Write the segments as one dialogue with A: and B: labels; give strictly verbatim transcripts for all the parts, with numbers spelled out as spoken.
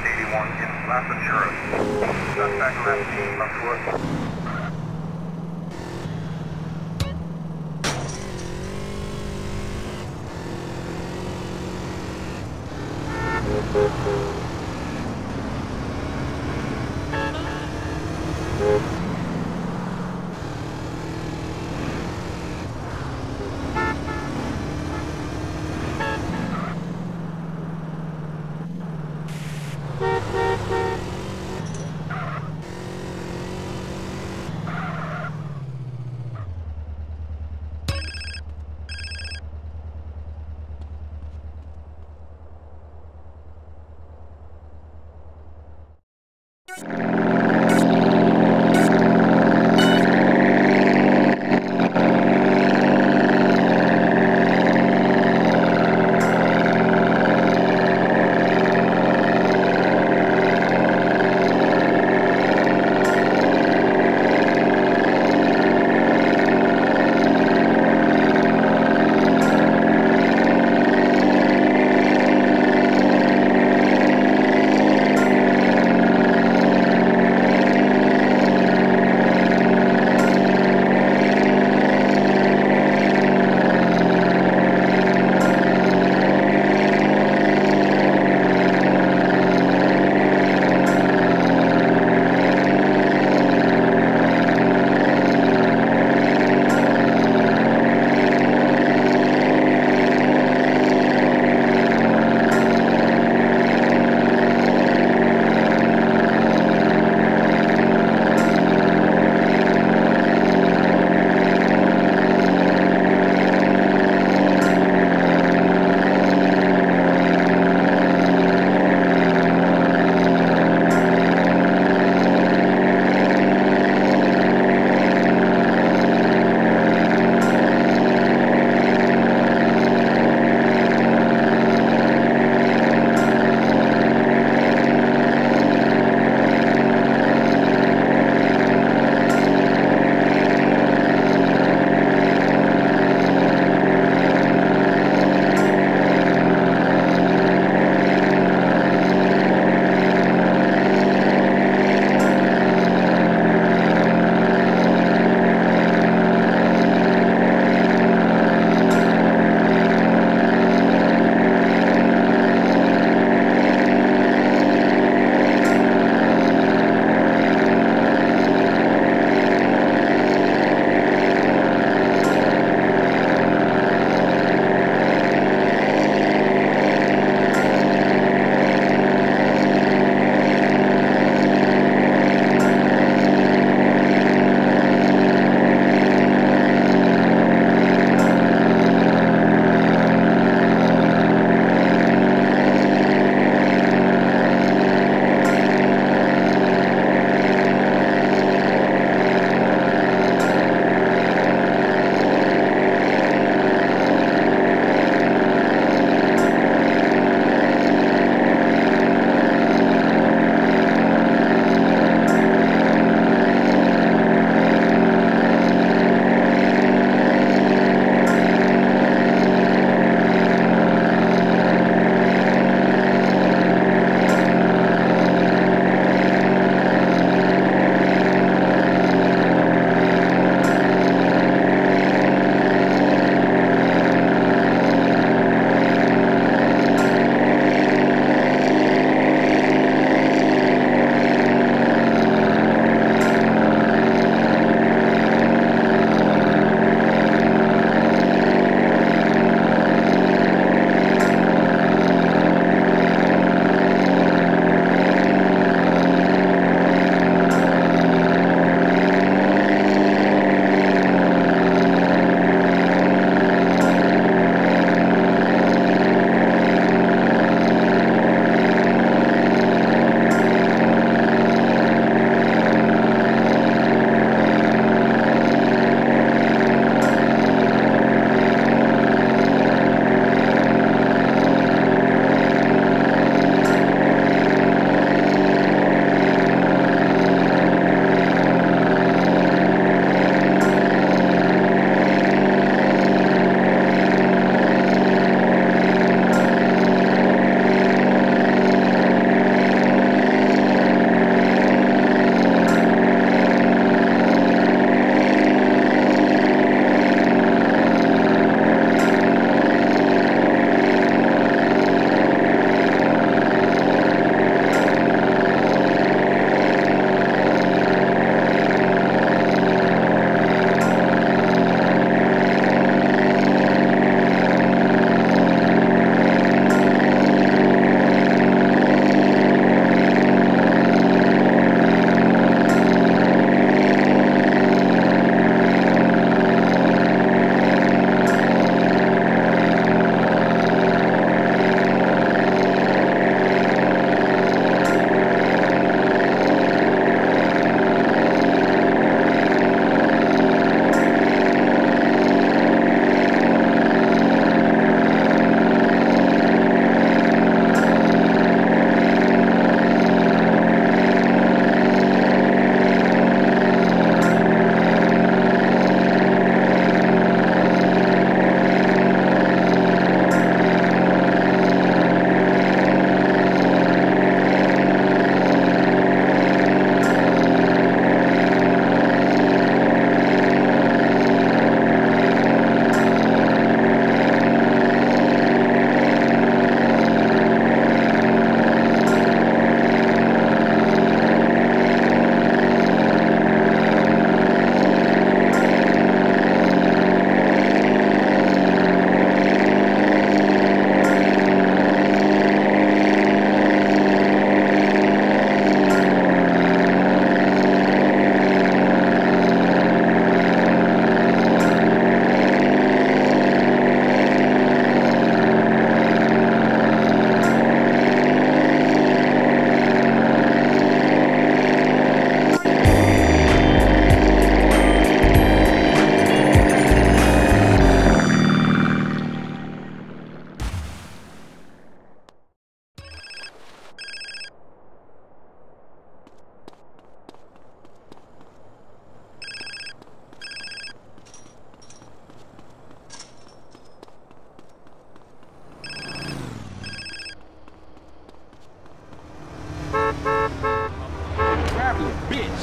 A: eighty-one in La Ventura. Suspect left team on foot.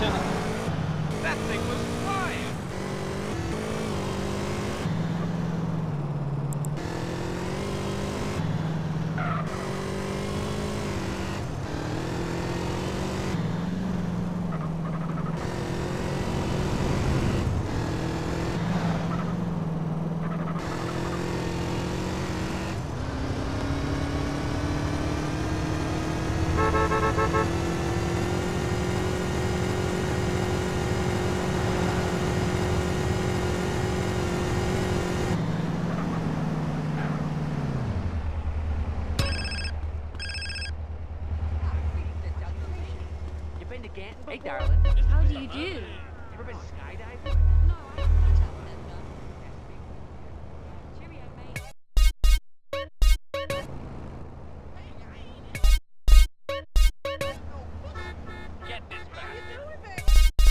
B: Lieutenant.
C: That thing was flying!
D: Hey, darling.
E: How do you do?
D: You ever been skydiving?
E: No, I haven't that Cheerio, mate.
C: Get this bastard!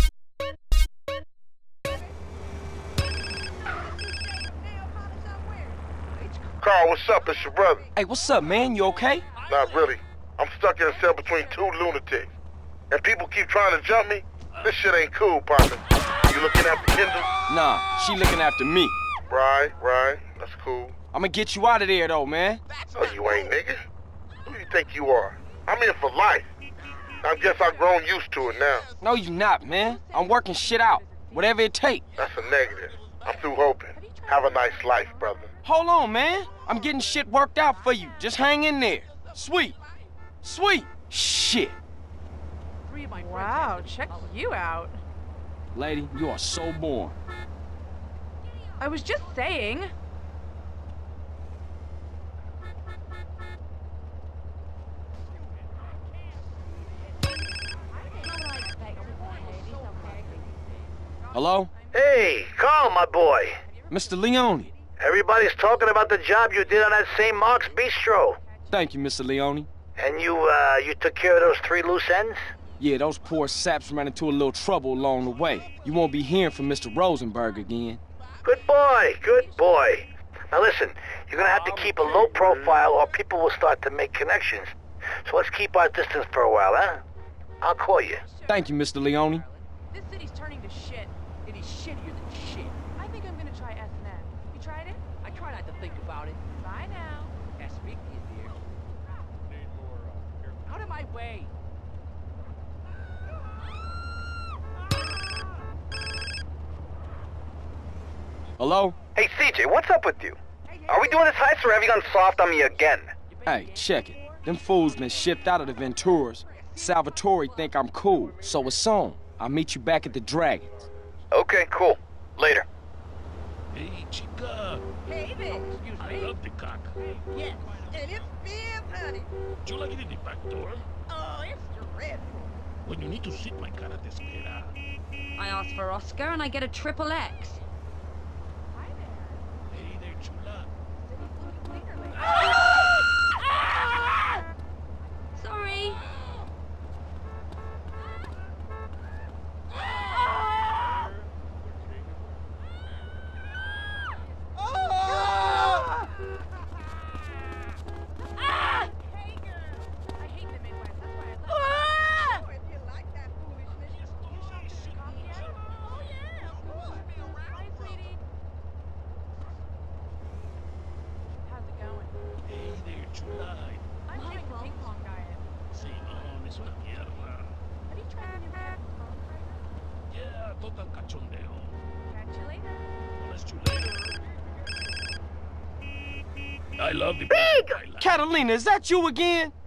A: Carl, what's up? It's your brother.
B: Hey, what's up, man? You okay?
A: Not really. I'm stuck in a cell between two lunatics. And people keep trying to jump me. This shit ain't cool, partner. You looking after Kendall?
B: Nah, she looking after me.
A: Right, right. That's cool.
B: I'ma get you out of there, though, man.
A: Oh, you ain't, nigga. Who do you think you are? I'm here for life. I guess I've grown used to it now.
B: No, you not, man. I'm working shit out. Whatever it take.
A: That's a negative. I'm through hoping. Have a nice life, brother.
B: Hold on, man. I'm getting shit worked out for you. Just hang in there. Sweet. Sweet. Shit.
F: Wow, check you out.
B: Lady, you are so born.
F: I was just saying.
B: Hello?
G: Hey, Carl, my boy.
B: Mister Leone.
G: Everybody's talking about the job you did on that Saint Mark's Bistro.
B: Thank you, Mister Leone.
G: And you, uh, you took care of those three loose ends?
B: Yeah, those poor saps ran into a little trouble along the way. You won't be hearing from Mister Rosenberg again.
G: Good boy, good boy. Now listen, you're gonna have to keep a low profile or people will start to make connections. So let's keep our distance for a while, huh? I'll call you.
B: Thank you, Mister Leone.
F: This city's turning to shit.
D: It is shittier than shit.
F: I think I'm gonna try S and M. You tried it?
D: I try not to think about it.
F: Bye now.
D: Can't speak to you, dear. Out of my way!
B: Hello?
G: Hey, C J, what's up with you? Are we doing this heist or have you gone soft on me again?
B: Hey, check it. Them fools been shipped out of the Venturas. Salvatore think I'm cool, so it's on. I'll meet you back at the Dragons.
G: Okay, cool. Later.
H: Hey, chica.
E: Hey there.
D: Excuse
H: I
D: me?
H: love the cock.
E: Yes, and it's big, honey.
H: Do you like it in the back door?
E: Oh, it's dreadful.
H: When you need to sit, my cara te espera.
E: I asked for Oscar and I get a triple X.
F: Hi there.
H: Hey there, chula.
F: City's looking cleaner lately.
E: Sorry.
F: Hey, girl. I hate the Midwest. That's why I left.
E: Ah!
F: If you like that foolishness, you shop at the coffee shop? Oh, yeah, of course. Hi, sweetie. How's it going?
H: Hey there, chula.
F: I'm doing the ping pong diet.
H: Sí, no, es una mierda.
F: Have you tried the new Captain Phone fragrance?
H: Yeah, total cachondeo.
F: Catch you later.
H: No es chulero. I love the
G: Big!
H: I like.
B: Catalina, is that you again?